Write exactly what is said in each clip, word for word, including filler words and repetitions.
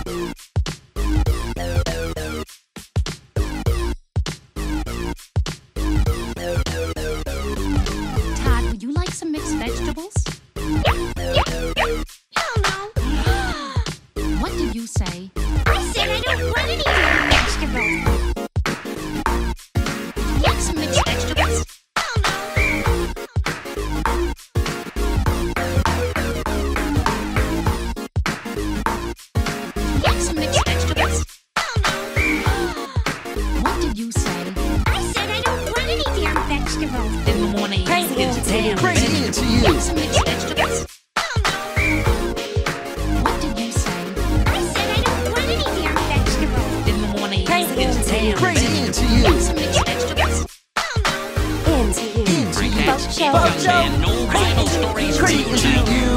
Todd, would you like some mixed vegetables? Hell no. What did you say? I said I don't want any damn vegetables. Would you like some mixed vegetables? Hell no. Would you like some mixed vegetables? Hell no. What did you say? I said I don't want any damn vegetables. In the morning, Crazy it's into damn you. Crazy vegetables. into Would you you. like some mixed vegetables? Hell no. What did you say? I said I don't want any damn vegetables. In the morning, Crazy it's into damn you. Crazy vegetables. into Would you you. like some mixed vegetables? Hell no. Into you. Into you. Boat show. Boat show. Man, no Bible stories for Crazy you into tonight. you.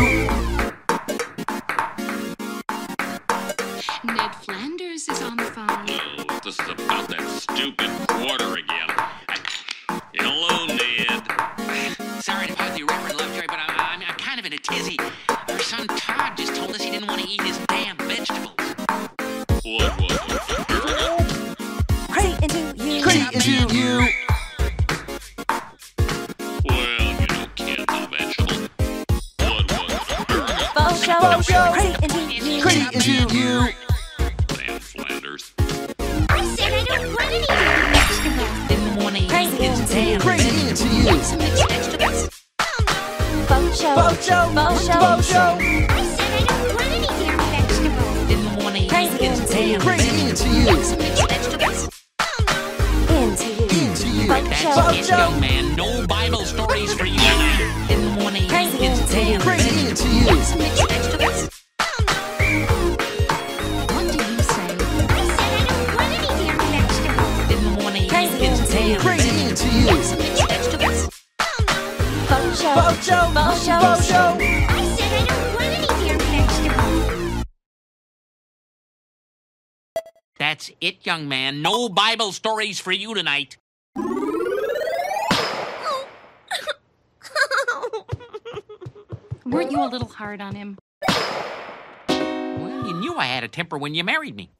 Ned Flanders is on the phone. Oh, this is about that stupid quarter again. I, hello, Ned. Sorry to bother you, Reverend Lovejoy, but I, I'm, I'm kind of in a tizzy. Our son Todd just told us he didn't want to eat his damn vegetables. What was it? Crazy into you. Crazy into you. Well, you know, canned the vegetable. What was it? Boat show. Boat show. Crazy into you. Crazy into you. Damn Flanders. I said I don't want any damn vegetables. In the morning, Crazy it's into damn you. Crazy vegetables. into Would you you. like some mixed vegetables? Hell no. Boat show. Boat show. Boat show. Boat show. I said I don't want any damn vegetables. In the morning, Crazy it's into damn you. Crazy vegetables. into Would you you. like some mixed vegetables? Hell no. Into you. Into you. Boat That's show. Boat it, show. young man. No Bible stories for you tonight. In the morning, Crazy it's into damn you. Crazy vegetables. into Would you you. like some mixed vegetables? Hell no. What did you say? I said I don't want any damn vegetables. In the morning, Crazy it's into damn you. Crazy vegetables. into Would you you. like some mixed vegetables? Hell no. Boat show. Boat show. Boat show. Boat show. I said I don't want any damn vegetables. That's it, young man. No Bible stories for you tonight. Weren't you a little hard on him? Well, you knew I had a temper when you married me.